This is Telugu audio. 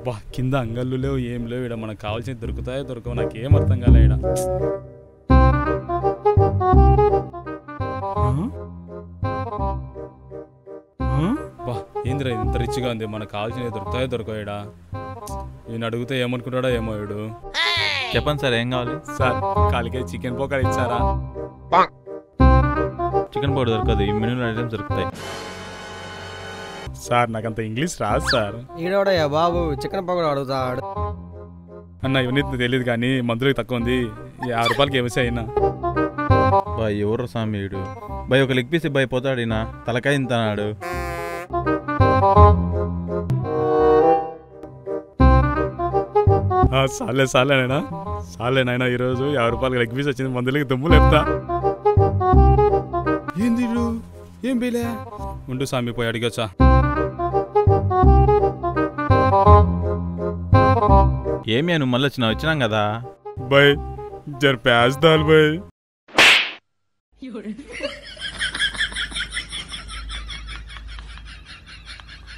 బా కింద అంగళ్ళు లేవు ఏం లేవు. ఇక్కడ మనకు కావాల్సినవి దొరుకుతాయో దొరకవు నాకేం అర్థం కాలే. ఇక్కడ బా ఏందిరా ఇంత రిచ్గా ఉంది. మనకు కావాల్సినవి దొరుకుతాయో దొరకవు. ఇక్కడ ఈయన అడిగితే ఏమనుకుంటాడో ఏమో. వీడు చెప్పండి సార్, ఏం కావాలి? సార్ కాలికే చికెన్ పోకడ ఇచ్చారా? చికెన్ పౌడర్ దొరకదు, ఈ మెనూలో ఐటమ్స్ దొరుకుతాయి. సార్ నాకంత ఇంగ్లీష్ రాదు సార్. ఈడోడయ్యా బాబు చికెన్ పకోడా అడుగుతాడు. అన్న ఇవన్నీ తెలియదు కానీ మందులకు తక్కువ ఉంది. 50 రూపాయలకి ఏమేసి అయినా. బాయ్ ఎవరు స్వామి వీడు? బాయ్ ఒక లెగ్ పీస్ బాయ్ పోతాడు. ఈయన తలకాయ ఇంతనాడు. సాలేనైనా సాలేనైనా ఈరోజు 50 రూపాయలకి లెగ్ పీస్ వచ్చింది. మందులకి దుమ్ము లేపుతా. ఏంది ఏం బేలే ఉండు స్వామి పోయి అడిగొచ్చా. ఏమి నువ్వు మళ్ళీ వచ్చినాం కదా. బాయ్ జర ప్యాజ్ దాల్ బాయ్.